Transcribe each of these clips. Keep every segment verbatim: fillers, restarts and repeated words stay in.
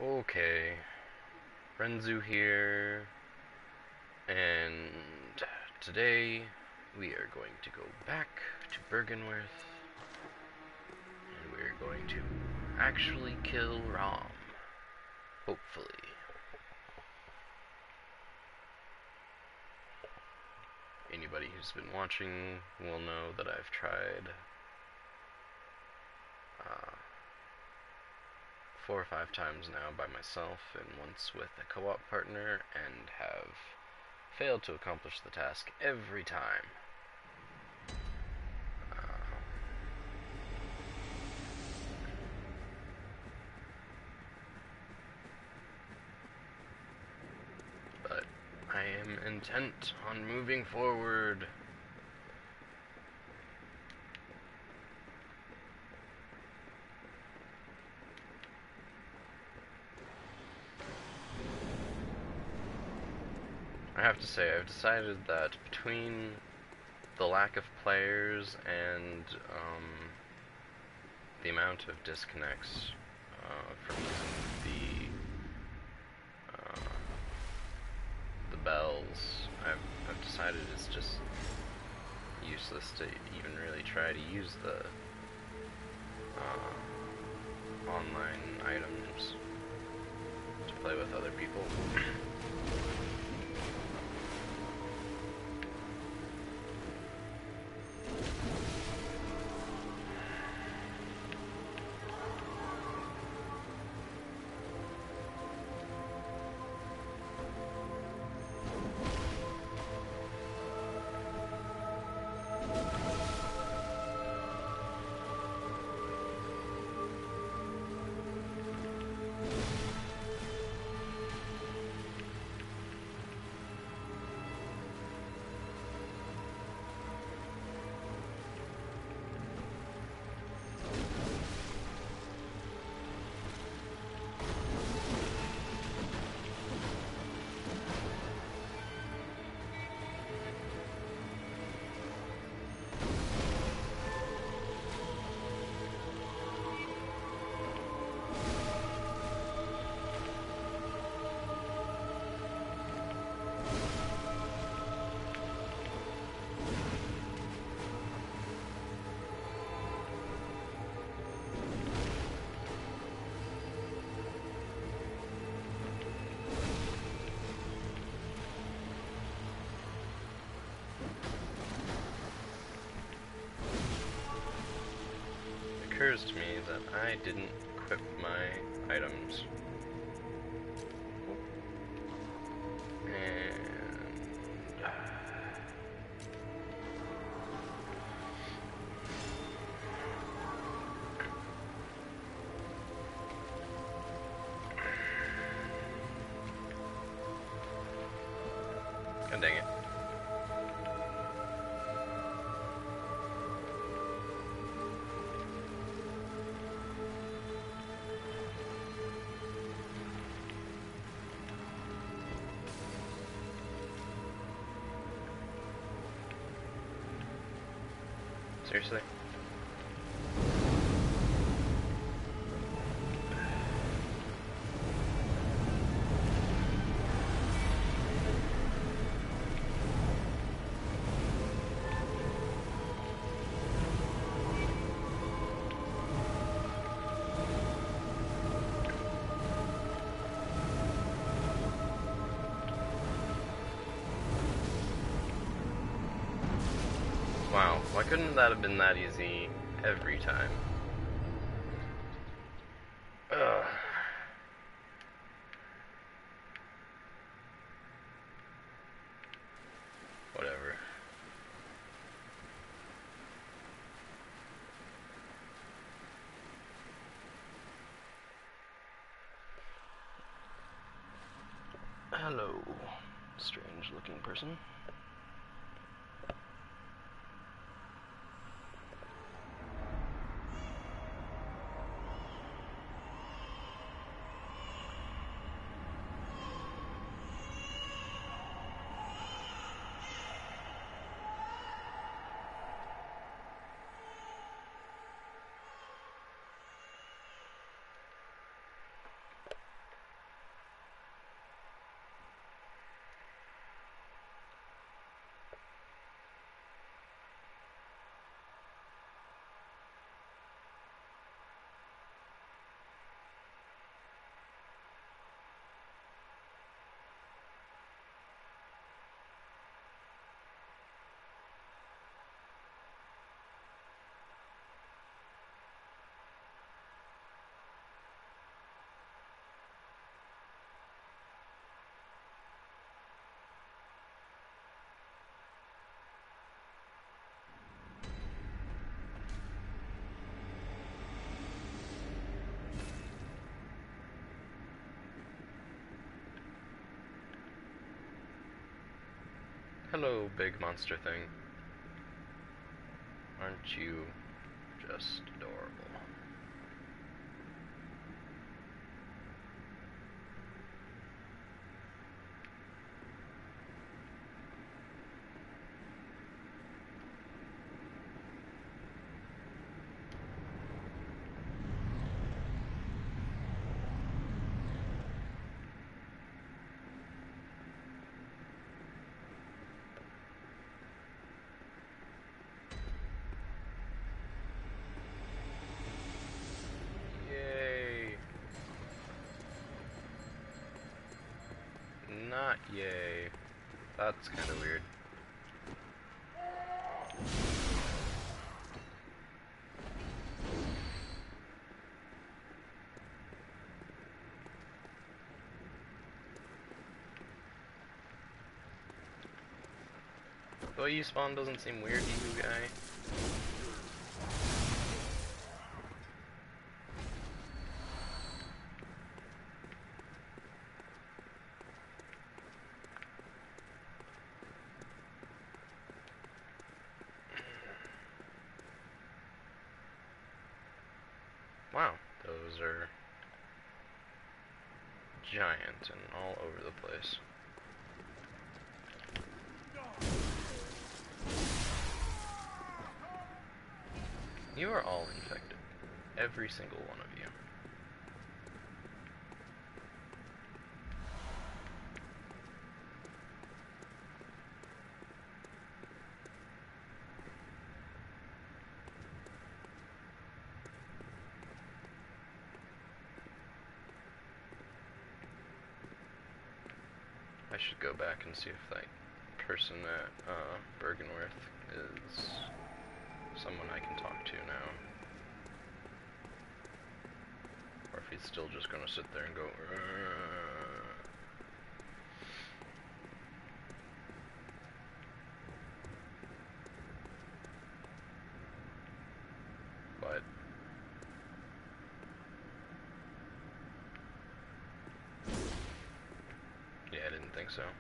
Okay, Renzu here, and today we are going to go back to Bergenworth, and we're going to actually kill Rom, hopefully. Anybody who's been watching will know that I've tried uh, four or five times now by myself and once with a co-op partner and have failed to accomplish the task every time. Uh, but I am intent on moving forward. I have to say, I've decided that between the lack of players and um, the amount of disconnects uh, from using the uh, the bells, I've, I've decided it's just useless to even really try to use the uh, online items to play with other people. It occurs to me that I didn't equip my items. And... God dang it. Seriously? Wow, why couldn't that have been that easy every time? Ugh. Whatever. Hello, strange looking person. Hello, big monster thing. Aren't you just adorable? Not yay. That's kind of weird. The way you spawn doesn't seem weird to you, guy. Wow, those are giant and all over the place. You are all infected. Every single one of you. I should go back and see if that person at uh, Bergenworth is someone I can talk to now. Or if he's still just gonna sit there and go, Rrr. But yeah, I didn't think so.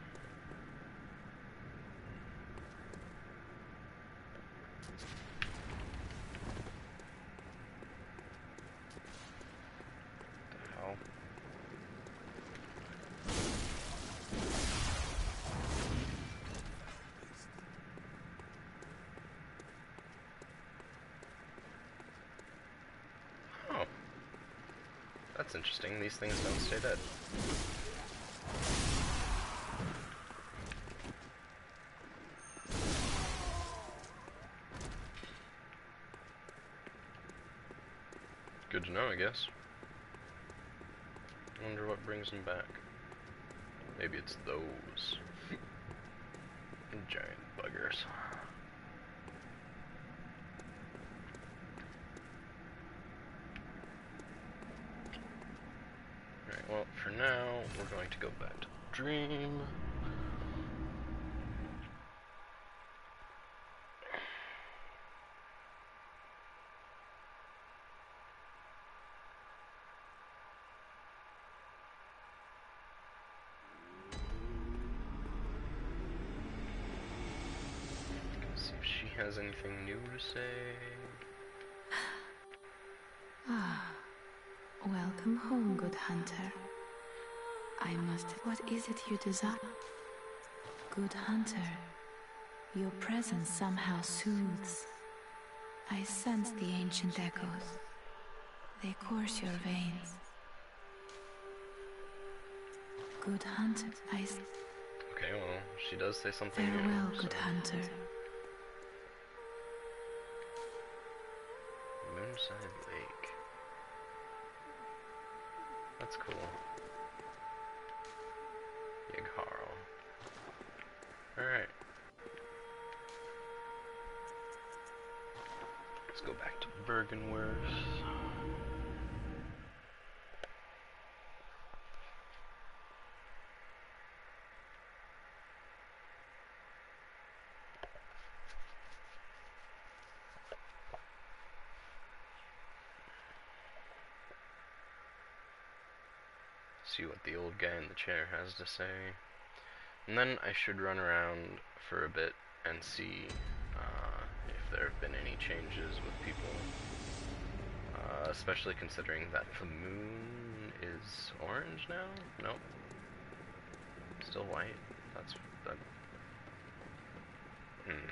That's interesting, these things don't stay dead. Good to know, I guess. I wonder what brings them back. Maybe it's those. Giant buggers. Well, for now, we're going to go back to the dream. Let's see if she has anything new to say. Ah, welcome home, good hunter. I must... What is it you desire? Good hunter, your presence somehow soothes. I sense the ancient echoes. They course your veins. Good hunter, I... Okay, well, she does say something Farewell, new, good so. hunter. Moonside Lake. That's cool. Yigharl. Alright. Let's go back to Bergenworth. See what the old guy in the chair has to say. And then I should run around for a bit and see uh, if there have been any changes with people. Uh, especially considering that the moon is orange now? Nope. Still white. That's... that... Hmm.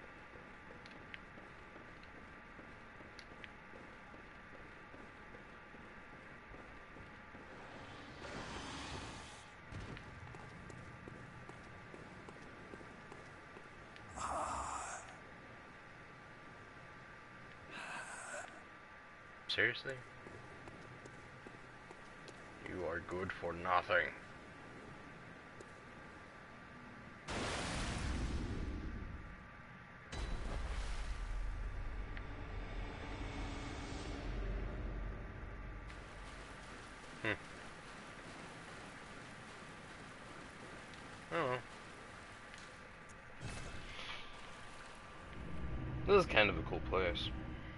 Seriously? You are good for nothing. Hmm. Oh well. This is kind of a cool place.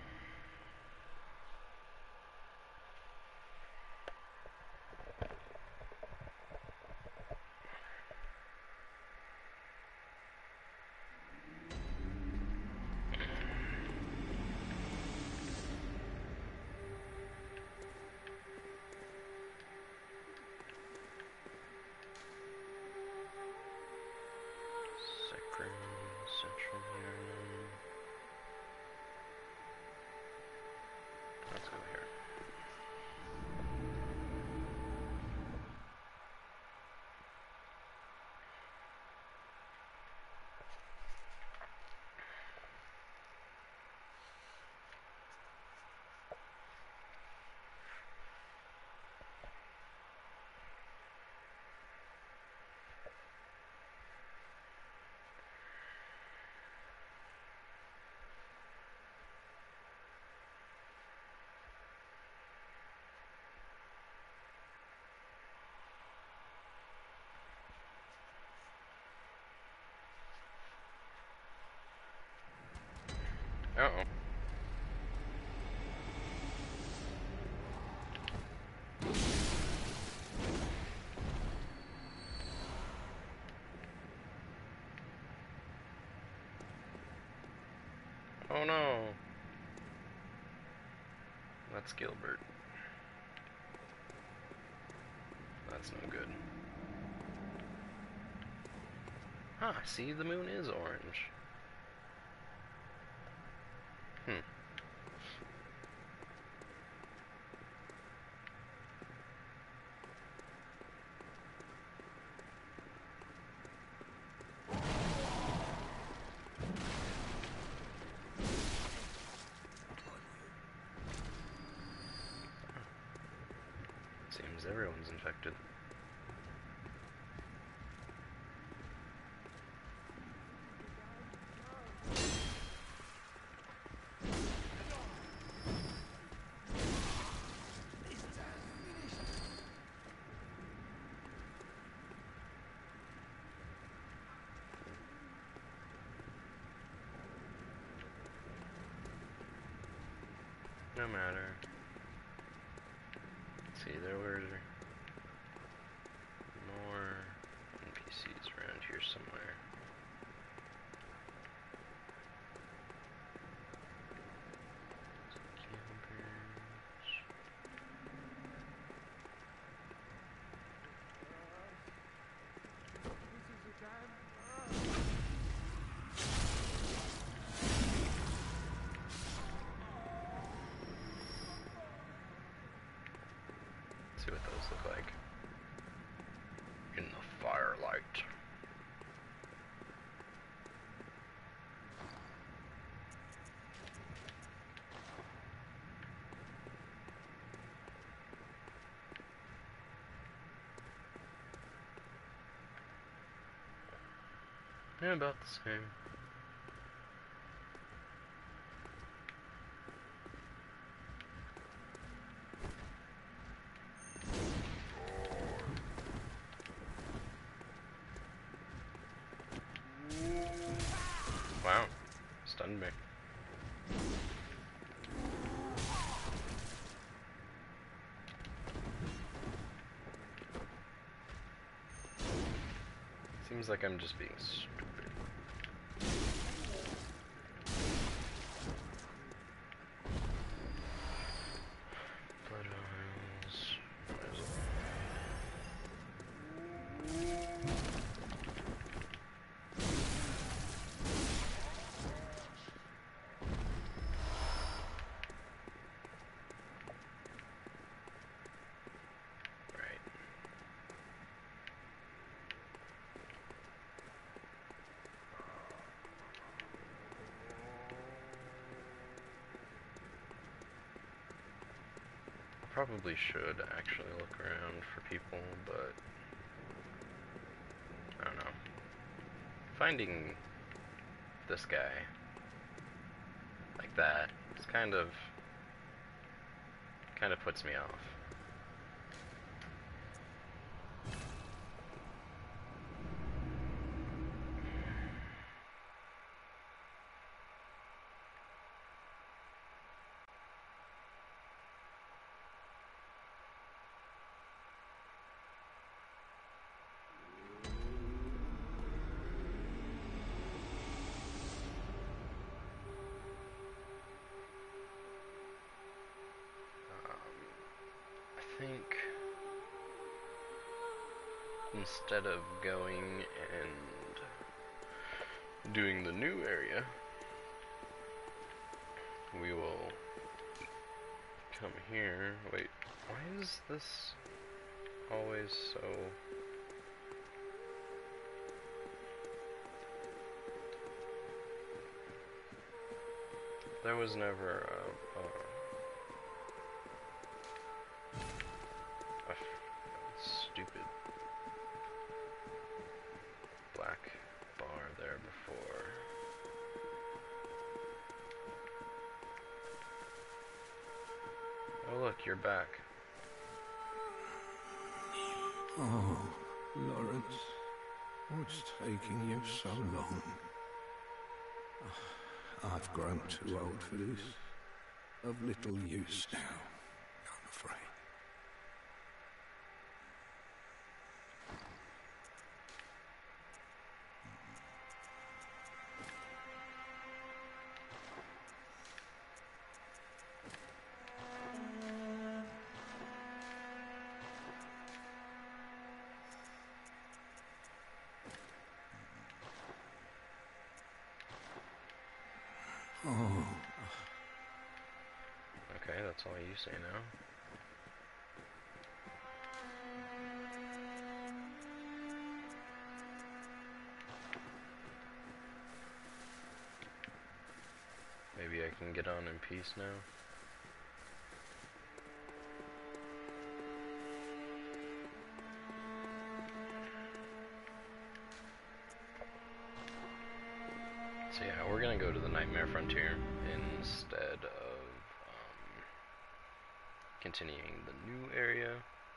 Sacrum, Central Urinum. Let's go here. Uh-oh. Oh no. That's Gilbert. That's no good. Huh, see, the moon is orange. Hmm. Seems everyone's infected. No matter. Let's see, there were more N P Cs around here somewhere. See what those look like in the firelight. Yeah, about the same. Wow, stunned me. Seems Seems like I'm just being stupid. Blood vials. Probably should actually look around for people, but I don't know. Finding this guy like that, it's kind of kind of puts me off. I think instead of going and doing the new area, we will come here. Wait, why is this always so... There was never a... a A stupid black bar there before. Oh look, you're back. Oh, Lawrence, what's taking you so long? I've grown too old for this. Of little use now, I'm afraid. Oh. Okay, that's all you say now. Maybe I can get on in peace now. So yeah, we're gonna go to the Nightmare Frontier instead of um, continuing the new area.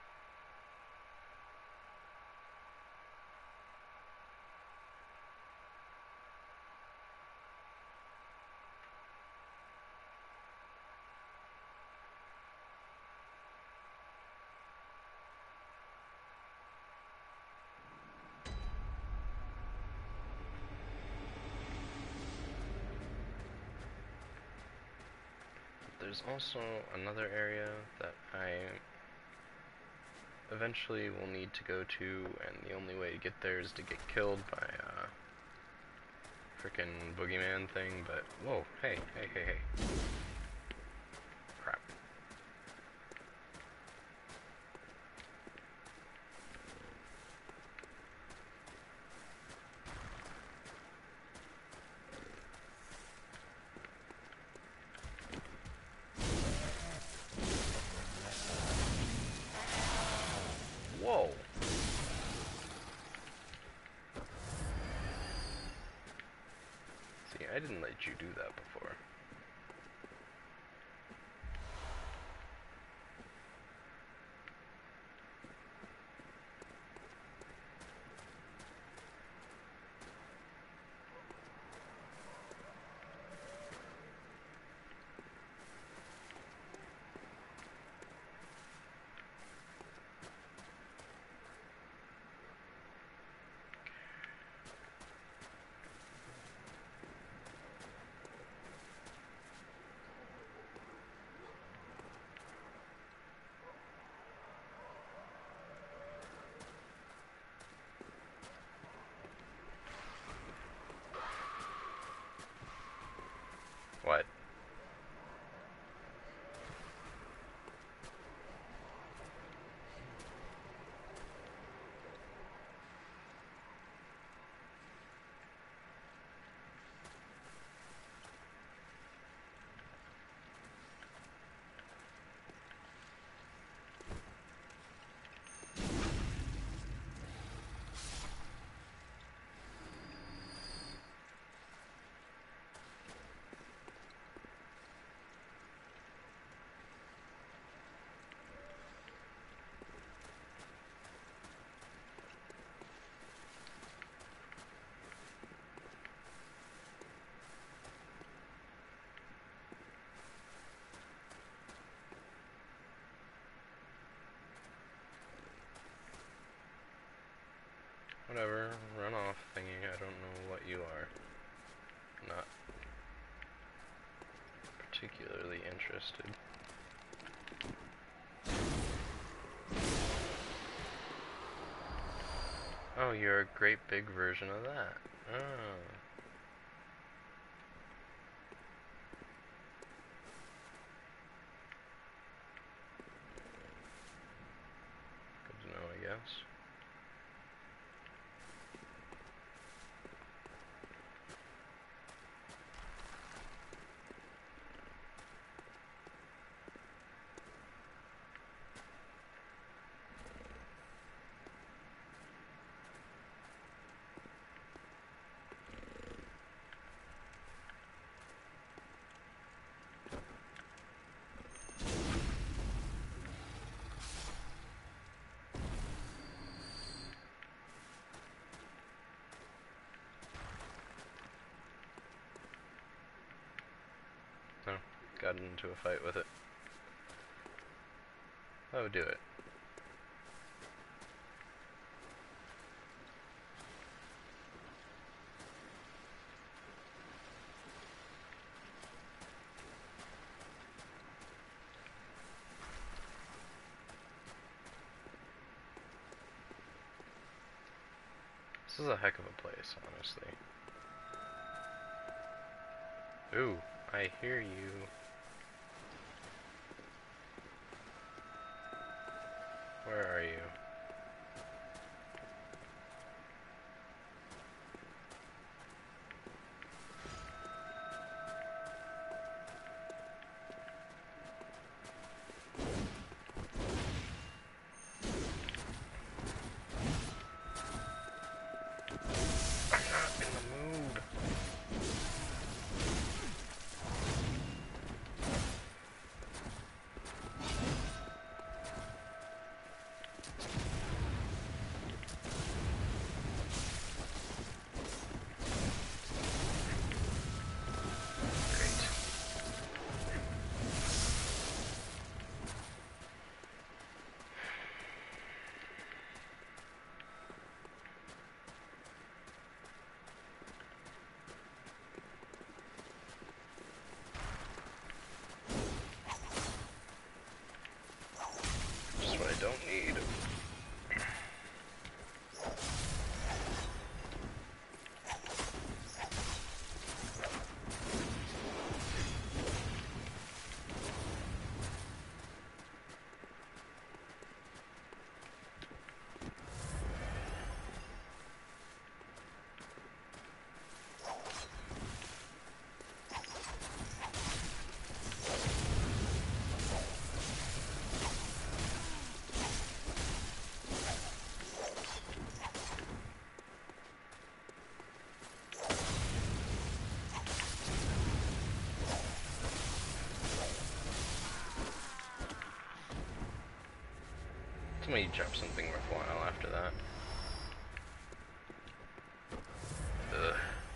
There's also another area that I eventually will need to go to, and the only way to get there is to get killed by a frickin' boogeyman thing, but whoa, hey, hey, hey, hey. Crap. Whoa! See, I didn't let you do that before. Whatever, run off thingy, I don't know what you are. Not particularly interested. Oh, you're a great big version of that. Oh. Good to know, I guess. Oh, got into a fight with it. Oh, do it. This is a heck of a place, honestly. Ooh, I hear you. Where are you? I'm not in the mood. Just what I don't need. Somebody drop something worthwhile after that. Ugh.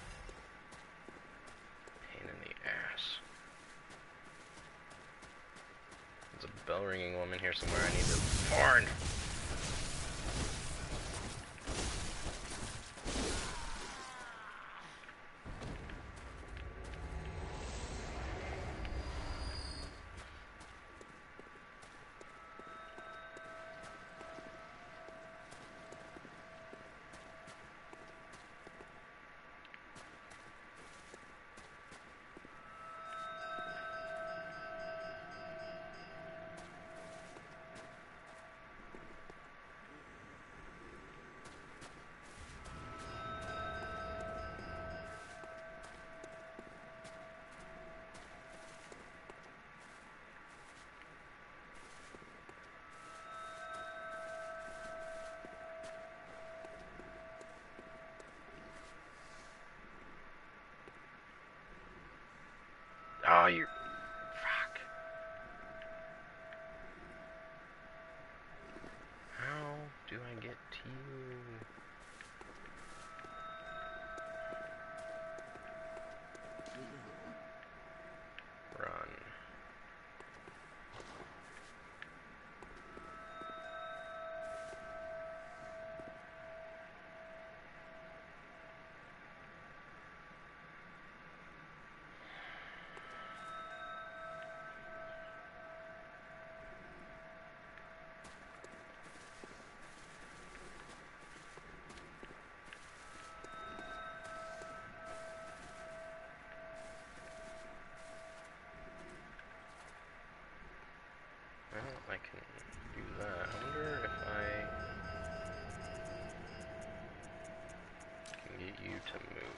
Pain in the ass. There's a bell ringing woman here somewhere. I need to warn. Oh, you're... Fuck. How do I get to you? Run. can do that. I wonder if I can get you to move.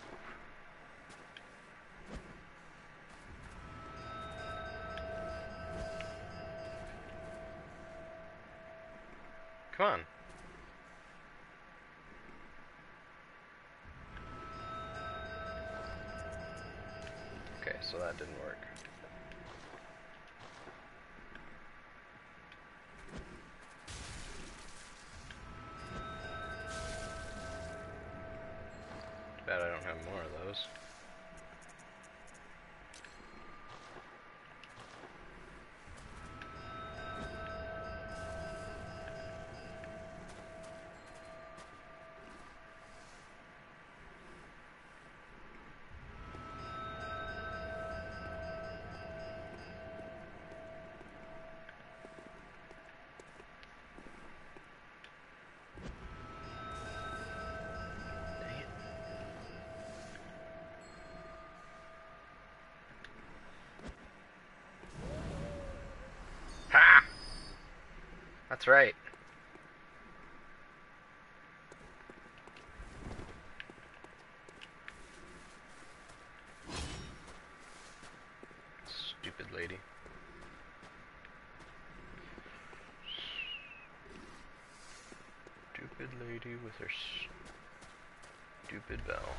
Come on. Okay, so that didn't work. Too bad I don't have more of those. Ha! That's right. Stupid lady. Stupid lady with her stupid bell.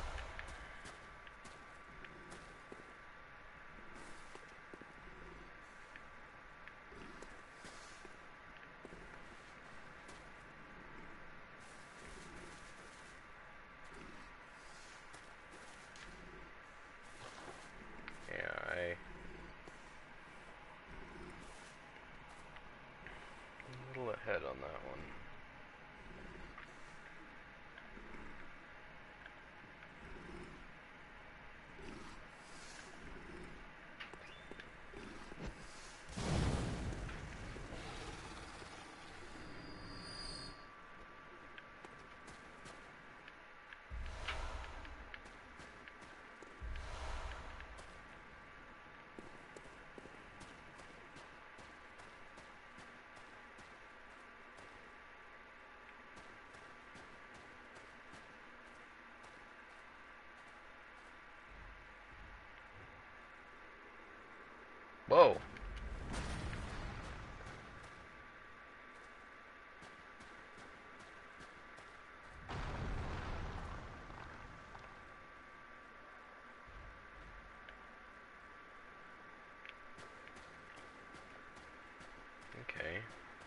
Ahead on that one. Whoa. Okay.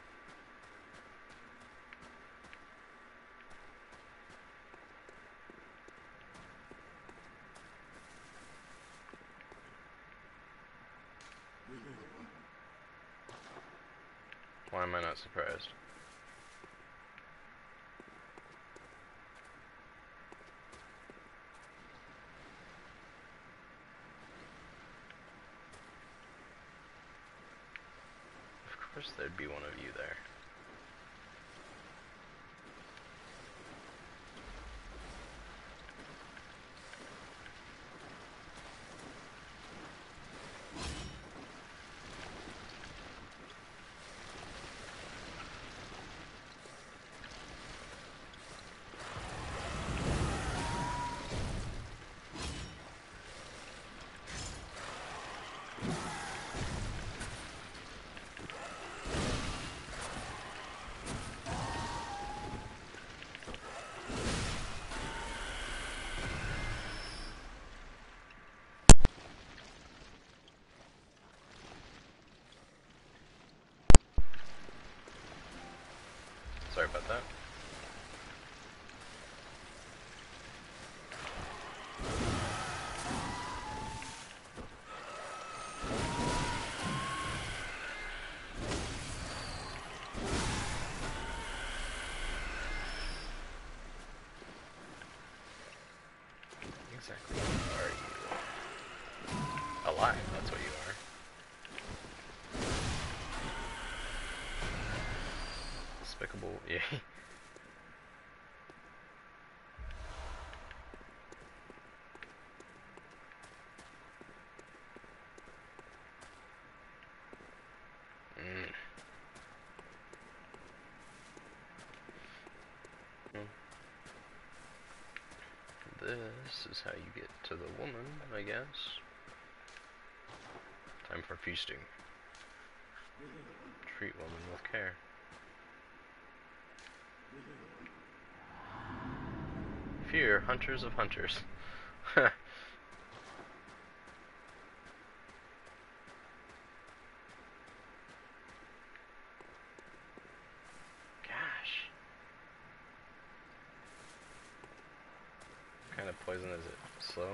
Why am I not surprised? Of course there'd be one of you there. Sorry about that. Exactly what are you? Alive, that's what you are. Despicable, yeah. Mm. this is how you get to the woman, I guess. Time for feasting. Treat woman with care. Fear hunters of hunters. Gosh. What kind of poison is it? Slow?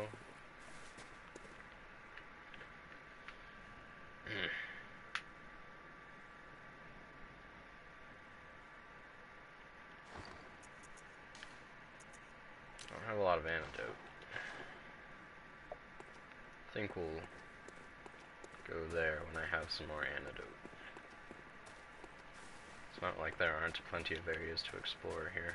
I don't have a lot of antidote. I think we'll go there when I have some more antidote. It's not like there aren't plenty of areas to explore here.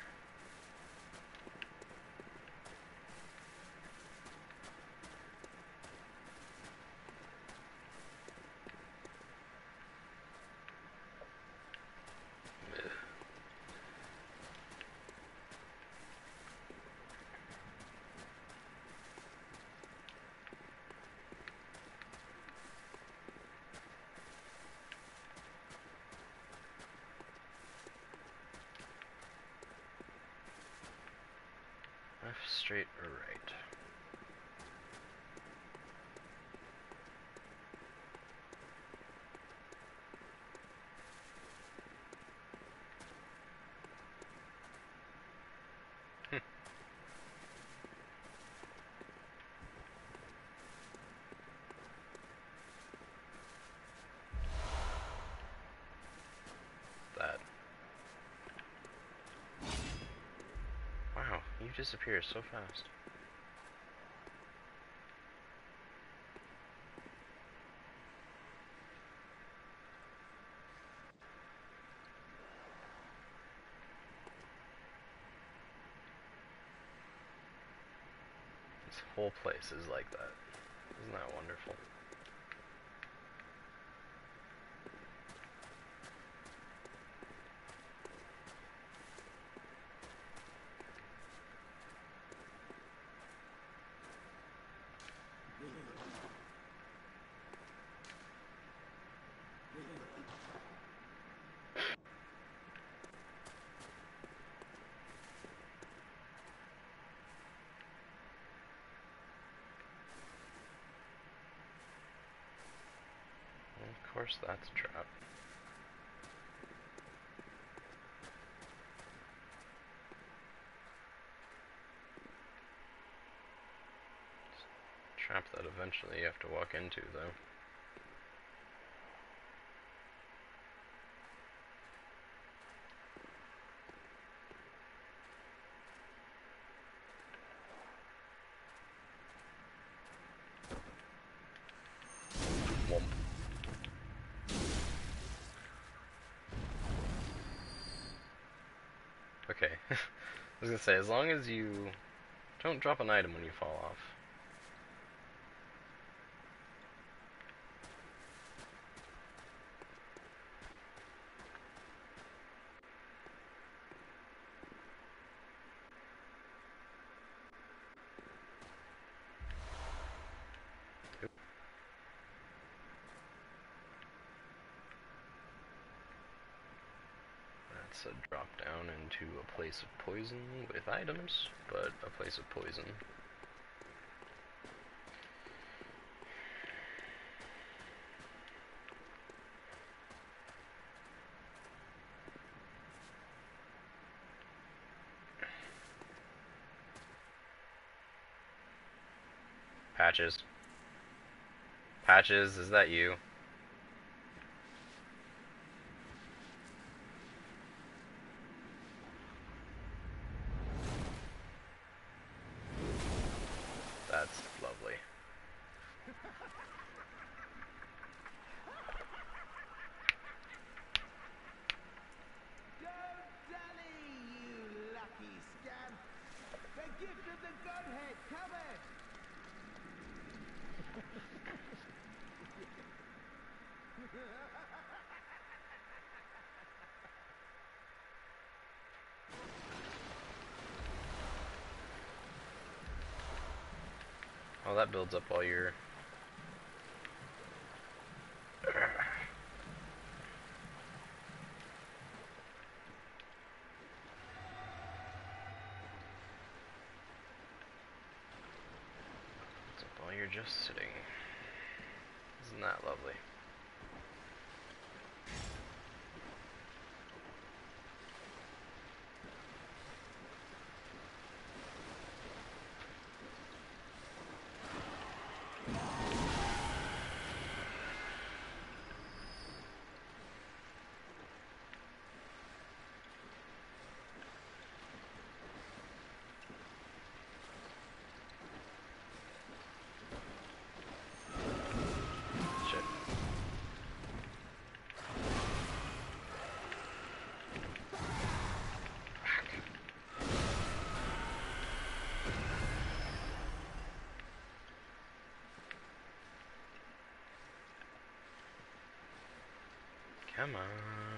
Left, straight, or right? Hm. That. Wow, you disappear so fast. This whole place is like that. Isn't that wonderful? Of course, that's a trap. It's a trap that eventually you have to walk into, though. Okay, I was gonna say, as long as you don't drop an item when you fall off. That's a drop down into a place of poison with items, but a place of poison. Patches. Patches, is that you? That's lovely. Don't dally, you lucky scamp! The gift of the Godhead cometh! Oh, that builds up all your... builds up while you're just sitting. Isn't that lovely? Come on.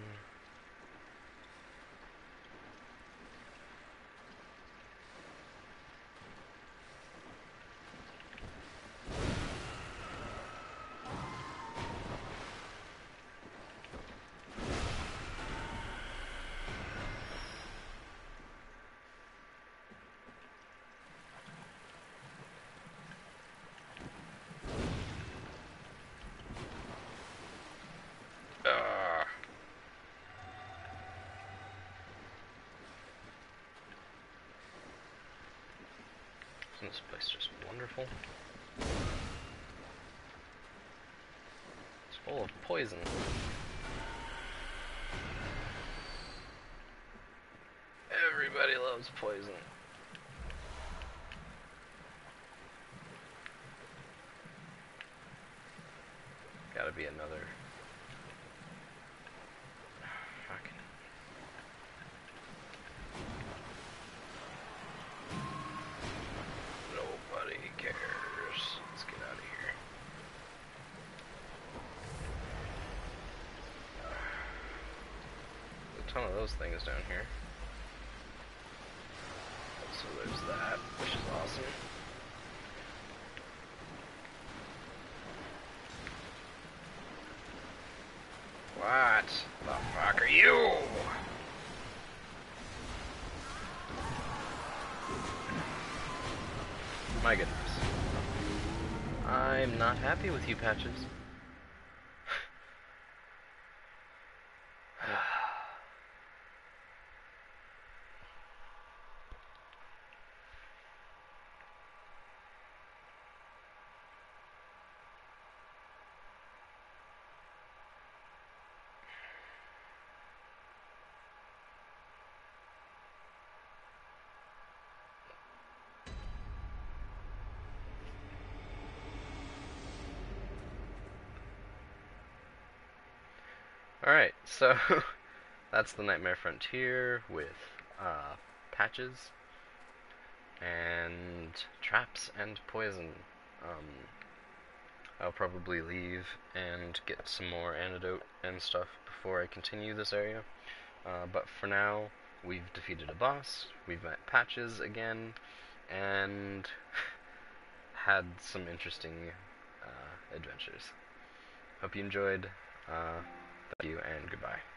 Ugh. Isn't this place just wonderful? It's full of poison. Everybody loves poison. Gotta be another. Fucking. Nobody cares. Let's get out of here. There's a ton of those things down here. So there's that, which is awesome. What the fuck are you? My goodness. I'm not happy with you, Patches. Alright, so that's the Nightmare Frontier with uh, Patches and traps and poison. Um, I'll probably leave and get some more antidote and stuff before I continue this area. Uh, but for now, we've defeated a boss, we've met Patches again, and had some interesting uh, adventures. Hope you enjoyed. Uh, thank you and goodbye.